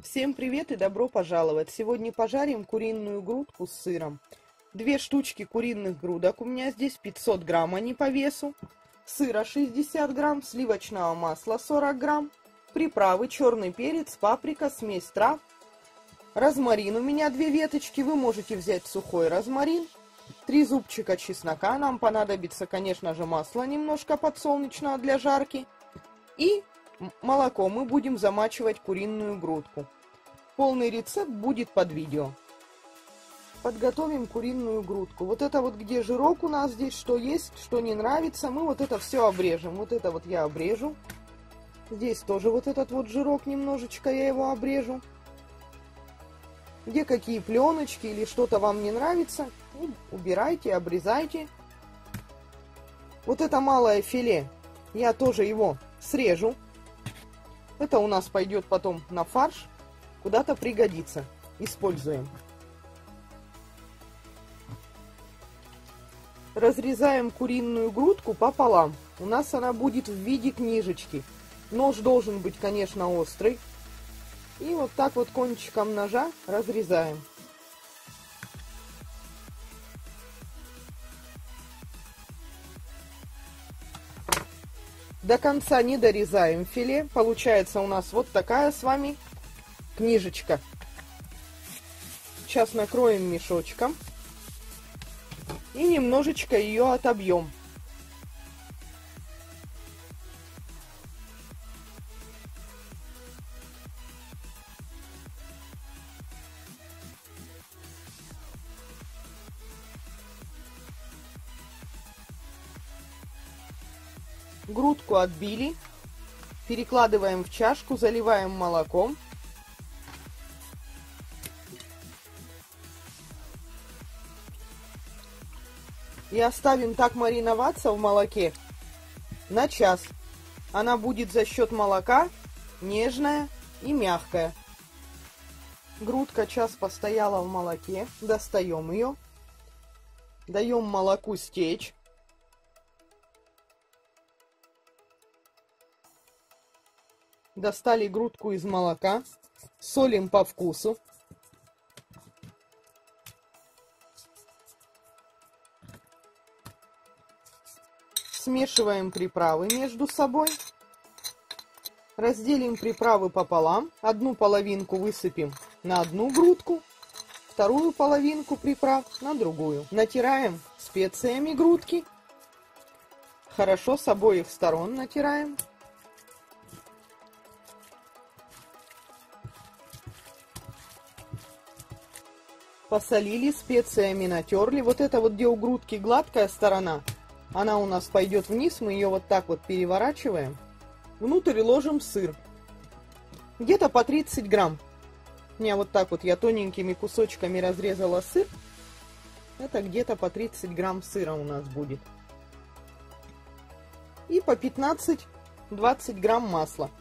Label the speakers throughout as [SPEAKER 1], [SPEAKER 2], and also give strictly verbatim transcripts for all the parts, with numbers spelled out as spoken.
[SPEAKER 1] Всем привет и добро пожаловать! Сегодня пожарим куриную грудку с сыром. Две штучки куриных грудок у меня здесь, пятьсот грамм они по весу. Сыра шестьдесят грамм, сливочного масла сорок грамм. Приправы: черный перец, паприка, смесь трав. Розмарин у меня две веточки, вы можете взять сухой розмарин. Три зубчика чеснока, нам понадобится, конечно же, масло немножко подсолнечного для жарки. И молоко, мы будем замачивать куриную грудку. Полный рецепт будет под видео. Подготовим куриную грудку. Вот это вот, где жирок у нас здесь, что есть, что не нравится, мы вот это все обрежем. Вот это вот я обрежу. Здесь тоже вот этот вот жирок немножечко я его обрежу. Где какие пленочки или что-то вам не нравится, убирайте, обрезайте. Вот это малое филе, я тоже его срежу. Это у нас пойдет потом на фарш, куда-то пригодится. Используем. Разрезаем куриную грудку пополам. У нас она будет в виде книжечки. Нож должен быть, конечно, острый. И вот так вот кончиком ножа разрезаем. До конца не дорезаем филе. Получается у нас вот такая с вами книжечка. Сейчас накроем мешочком. И немножечко ее отобьем. Грудку отбили, перекладываем в чашку, заливаем молоком. И оставим так мариноваться в молоке на час. Она будет за счет молока нежная и мягкая. Грудка час постояла в молоке, достаем ее, даем молоку стечь. Достали грудку из молока, солим по вкусу. Смешиваем приправы между собой. Разделим приправы пополам. Одну половинку высыпем на одну грудку, вторую половинку приправ на другую. Натираем специями грудки. Хорошо с обоих сторон натираем. Посолили, специями натерли. Вот это вот, где у грудки гладкая сторона, она у нас пойдет вниз. Мы ее вот так вот переворачиваем. Внутрь ложим сыр. Где-то по тридцать грамм. У меня вот так вот я тоненькими кусочками разрезала сыр. Это где-то по тридцать грамм сыра у нас будет. И по пятнадцать-двадцать грамм масла.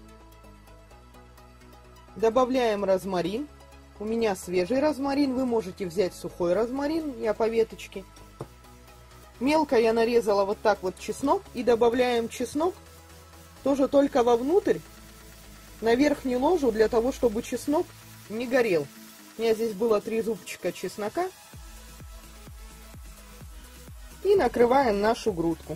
[SPEAKER 1] Добавляем розмарин. У меня свежий розмарин, вы можете взять сухой розмарин, я по веточке. Мелко я нарезала вот так вот чеснок и добавляем чеснок тоже только вовнутрь, наверх не ложу, для того, чтобы чеснок не горел. У меня здесь было три зубчика чеснока. И накрываем нашу грудку.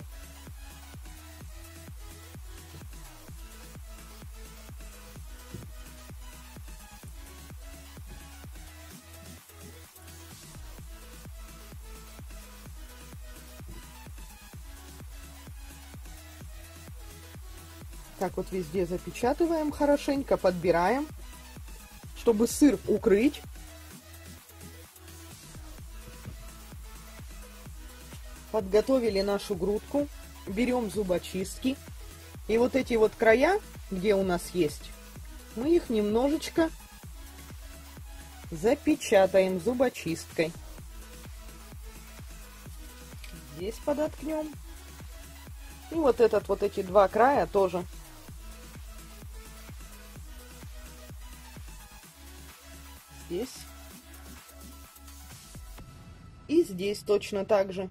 [SPEAKER 1] Так вот везде запечатываем хорошенько, подбираем, чтобы сыр укрыть. Подготовили нашу грудку, берем зубочистки. И вот эти вот края, где у нас есть, мы их немножечко запечатаем зубочисткой. Здесь подоткнем. И вот этот вот эти два края тоже. Здесь. И здесь точно так же.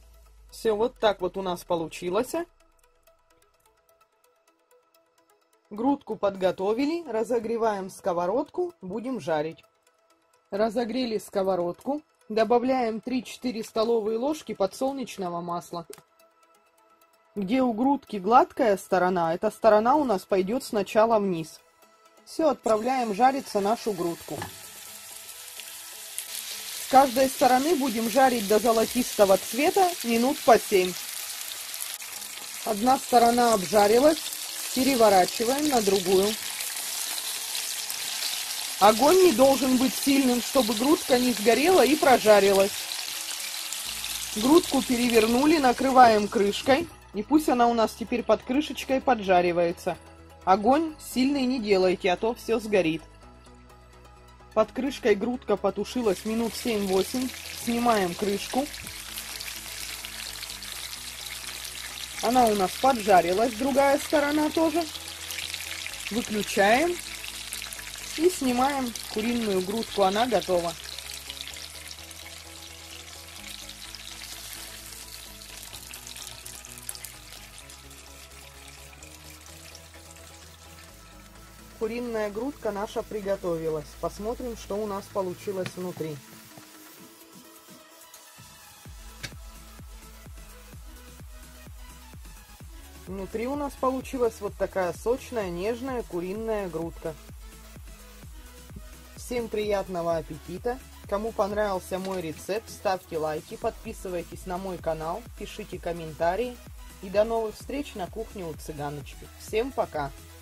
[SPEAKER 1] Все, вот так вот у нас получилось. Грудку подготовили, разогреваем сковородку, будем жарить. Разогрели сковородку, добавляем три-четыре столовые ложки подсолнечного масла. Где у грудки гладкая сторона, эта сторона у нас пойдет сначала вниз. Все, отправляем жариться нашу грудку. С каждой стороны будем жарить до золотистого цвета минут по семь. Одна сторона обжарилась, переворачиваем на другую. Огонь не должен быть сильным, чтобы грудка не сгорела и прожарилась. Грудку перевернули, накрываем крышкой. И пусть она у нас теперь под крышечкой поджаривается. Огонь сильный не делайте, а то все сгорит. Под крышкой грудка потушилась минут семь-восемь. Снимаем крышку. Она у нас поджарилась, другая сторона тоже. Выключаем. И снимаем куриную грудку, она готова. Куриная грудка наша приготовилась. Посмотрим, что у нас получилось внутри. Внутри у нас получилась вот такая сочная, нежная куриная грудка. Всем приятного аппетита! Кому понравился мой рецепт, ставьте лайки, подписывайтесь на мой канал, пишите комментарии. И до новых встреч на кухне у Цыганочки. Всем пока!